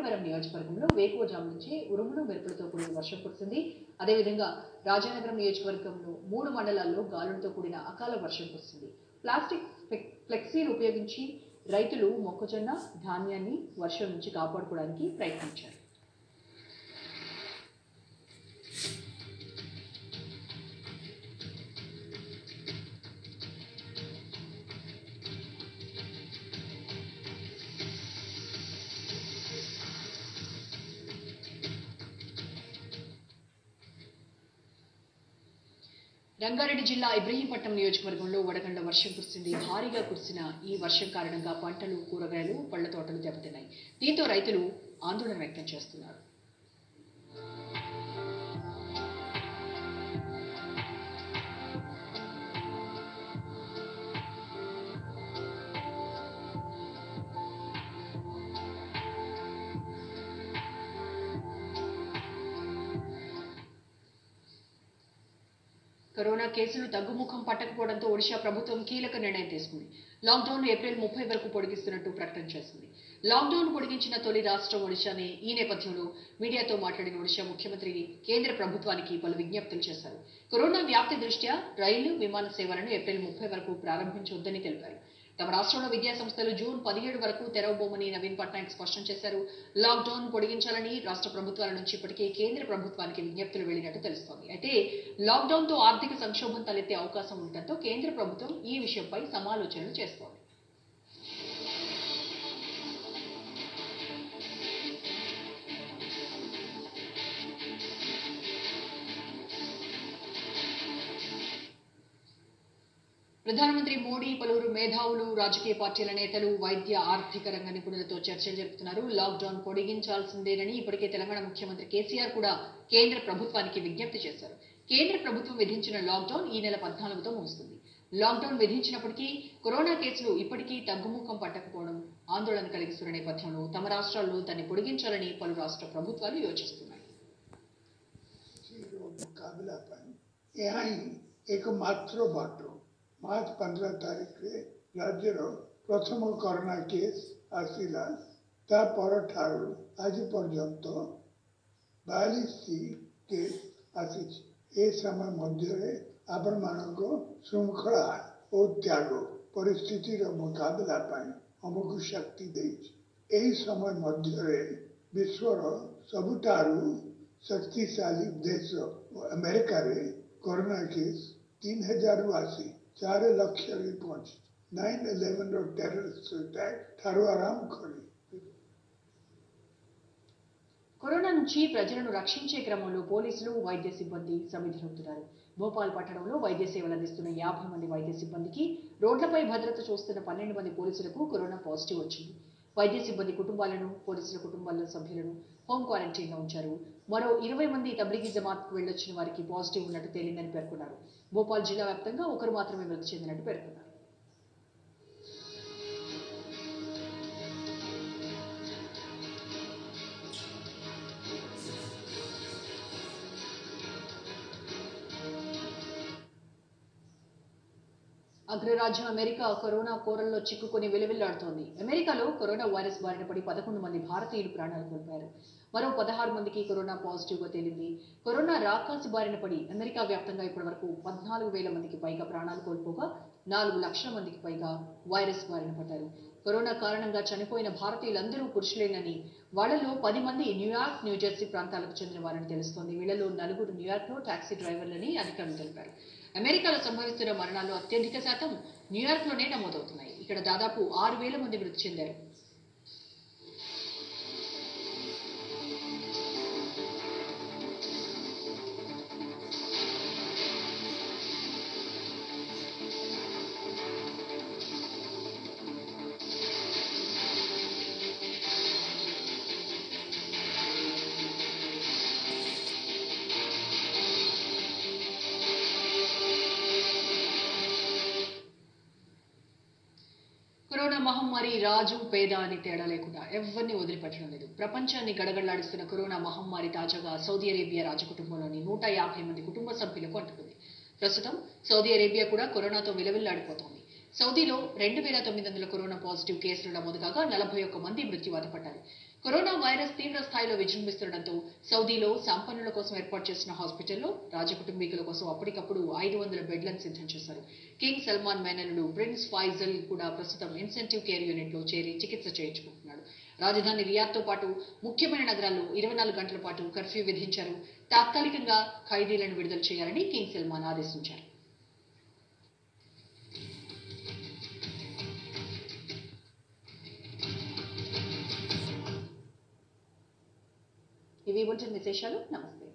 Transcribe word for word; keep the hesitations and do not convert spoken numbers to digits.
ముమ్మడివరం నియోజకవర్గంలో వేకువజాము నుంచి ఉరుములు మెరుపులతో కూడిన వర్షం కురిసింది. అదేవిధంగా రాజానగరం నియోజకవర్గంలో మూడు మండలాల్లో గాలులతో కూడిన అకాల వర్షం కురిసింది. ప్లాస్టిక్ ఫ్లెక్సీలు ఉపయోగించి రైతులు మొక్కజొన్న ధాన్యాన్ని వర్షం నుంచి కాపాడుకోవడానికి ప్రయత్నించారు. రంగారెడ్డి జిల్లా ఇబ్రహీంపట్నం నియోజకవర్గంలో వడగండ్ల వర్షం కురిసింది. భారీగా కురిసిన ఈ వర్షం కారణంగా పంటలు, కూరగాయలు, పళ్ల తోటలు దెబ్బతిన్నాయి. దీంతో రైతులు ఆందోళన వ్యక్తం చేస్తున్నారు. కరోనా కేసులు తగ్గుముఖం పట్టకపోవడంతో ఒడిషా ప్రభుత్వం కీలక నిర్ణయం తీసుకుంది. లాక్డౌన్ ఏప్రిల్ ముప్పై వరకు పొడిగిస్తున్నట్టు ప్రకటన చేసింది. లాక్డౌన్ పొడిగించిన తొలి రాష్ట్రం ఒడిషానే. ఈ నేపథ్యంలో మీడియాతో మాట్లాడిన ఒడిషా ముఖ్యమంత్రి కేంద్ర ప్రభుత్వానికి పలు విజ్ఞప్తులు చేశారు. కరోనా వ్యాప్తి దృష్ట్యా రైలు, విమాన సేవలను ఏప్రిల్ ముప్పై వరకు ప్రారంభించొద్దని తెలిపారు. తమ రాష్ట్రంలో విద్యా సంస్థలు జూన్ పదిహేడు వరకు తెరవబోమని నవీన్ పట్నాయక్ స్పష్టం చేశారు. లాక్డౌన్ పొడిగించాలని రాష్ట్ర ప్రభుత్వాల నుంచి ఇప్పటికే కేంద్ర ప్రభుత్వానికి విజ్ఞప్తులు వెళ్లినట్టు తెలుస్తోంది. అయితే లాక్డౌన్ తో ఆర్థిక సంక్షోభం తలెత్తే అవకాశం ఉండటంతో కేంద్ర ప్రభుత్వం ఈ విషయంపై సమాలోచనలు చేస్తోంది. ప్రధానమంత్రి మోడీ పలువురు మేధావులు, రాజకీయ పార్టీల నేతలు, వైద్య ఆర్థిక రంగ నిపుణులతో చర్చలు జరుపుతున్నారు. లాక్డౌన్ పొడిగించాల్సిందేనని ఇప్పటికే తెలంగాణ ముఖ్యమంత్రి కేసీఆర్ కూడా కేంద్ర ప్రభుత్వానికి విజ్ఞప్తి చేశారు. కేంద్ర ప్రభుత్వం విధించిన లాక్డౌన్ ఈ నెల పద్నాలుగుతో ముగుస్తుంది. లాక్డౌన్ విధించినప్పటికీ కరోనా కేసులు ఇప్పటికీ తగ్గుముఖం పట్టకపోవడం ఆందోళన కలిగిస్తున్న నేపథ్యంలో తమ రాష్ట్రాల్లో దాన్ని పొడిగించాలని పలు రాష్ట్ర ప్రభుత్వాలు యోచిస్తున్నాయి. मार्च पंद्रह तारीख रे राज्य प्रथम कोरोना केस आसला तापर ठारू आज पर्यंत बयालीस केस आसी ए समय मध्य आपण मानक श्रृंखला और त्याग परिस्थितिर मुकाबला हमको शक्ति दे समय मध्य विश्वर सबुठारू शक्तिशाली देश अमेरिका रे कोरोना केस तीन हजार आसी चार लक्ष पहुंच नाइन इलेवन टेररिस्ट अटैक ठारू आराम करी. కరోనా నుంచి ప్రజలను రక్షించే క్రమంలో పోలీసులు, వైద్య సిబ్బంది సమిధులవుతున్నారు. భోపాల్ పట్టణంలో వైద్య సేవలు అందిస్తున్న యాభై మంది వైద్య సిబ్బందికి, రోడ్లపై భద్రత చూస్తున్న పన్నెండు మంది పోలీసులకు కరోనా పాజిటివ్ వచ్చింది. వైద్య సిబ్బంది కుటుంబాలను, పోలీసుల కుటుంబాల సభ్యులను హోమ్ క్వారంటైన్ లో ఉంచారు. మరో ఇరవై మంది తబ్లిగీ జమాత్ కు వెళ్లొచ్చిన వారికి పాజిటివ్ ఉన్నట్టు తేలిందని పేర్కొన్నారు. భోపాల్ జిల్లా వ్యాప్తంగా ఒకరు మాత్రమే మృతి చెందినట్టు పేర్కొన్నారు. అగ్రరాజ్యం అమెరికా కరోనా కోరల్లో చిక్కుకొని విలవిల్లాడుతోంది. అమెరికాలో కరోనా వైరస్ బారిన పడి పదకొండు మంది భారతీయులు ప్రాణాలు కోల్పోయారు. మరో పదహారు మందికి కరోనా పాజిటివ్ గా తేలింది. కరోనా రాకాసి బారిన పడి అమెరికా వ్యాప్తంగా ఇప్పటి వరకు పద్నాలుగు వేల మందికి పైగా ప్రాణాలు కోల్పోగా నాలుగు లక్షల మందికి పైగా వైరస్ బారిన పడ్డారు. కరోనా కారణంగా చనిపోయిన భారతీయులందరూ పురుషులేనని, వాళ్లలో పది మంది న్యూయార్క్, న్యూజెర్సీ ప్రాంతాలకు చెందిన వారని తెలుస్తోంది. వీళ్లలో నలుగురు న్యూయార్క్ లో టాక్సీ డ్రైవర్లని అధికారులు తెలిపారు. అమెరికాలో సంభవిస్తున్న మరణాల్లో అత్యధిక శాతం న్యూయార్క్ లోనే నమోదవుతున్నాయి. ఇక్కడ దాదాపు ఆరు వేల మంది మృతి చెందారు. కరోనా మహమ్మారి రాజు పేద అని తేడా లేకుండా ఎవరిని వదిలిపెట్టడం లేదు. ప్రపంచాన్ని గడగడలాడిస్తున్న కరోనా మహమ్మారి తాజాగా సౌదీ అరేబియా రాజకుటుంబంలోని నూట యాభై మంది కుటుంబ సభ్యులకు అంటుకుంది. ప్రస్తుతం సౌదీ అరేబియా కూడా కరోనాతో విలవిల్లాడిపోతోంది. సౌదీలో రెండు వేల తొమ్మిది వందల కరోనా పాజిటివ్ కేసులు నమోదు కాగా నలభై ఒక్క మంది మృత్యువాత పడ్డారు. కరోనా వైరస్ తీవ్ర స్థాయిలో విజృంభిస్తుండటంతో సౌదీలో సంపన్నుల కోసం ఏర్పాటు చేసిన హాస్పిటల్లో రాజకుటుంబీకుల కోసం అప్పటికప్పుడు ఐదు వందల బెడ్లను సిద్ధం చేశారు. కింగ్ సల్మాన్ మేనల్లుడు ప్రిన్స్ ఫైజల్ కూడా ప్రస్తుతం ఇన్సెంటివ్ కేర్ యూనిట్ లో చేరి చికిత్స చేయించుకుంటున్నాడు. రాజధాని రియాద్తో పాటు ముఖ్యమైన నగరాల్లో ఇరవై నాలుగు గంటల పాటు కర్ఫ్యూ విధించారు. తాత్కాలికంగా ఖైదీలను విడుదల చేయాలని కింగ్ సల్మాన్ ఆదేశించారు. ఇవి బులెటిన్ విశేషాలు. నమస్తే.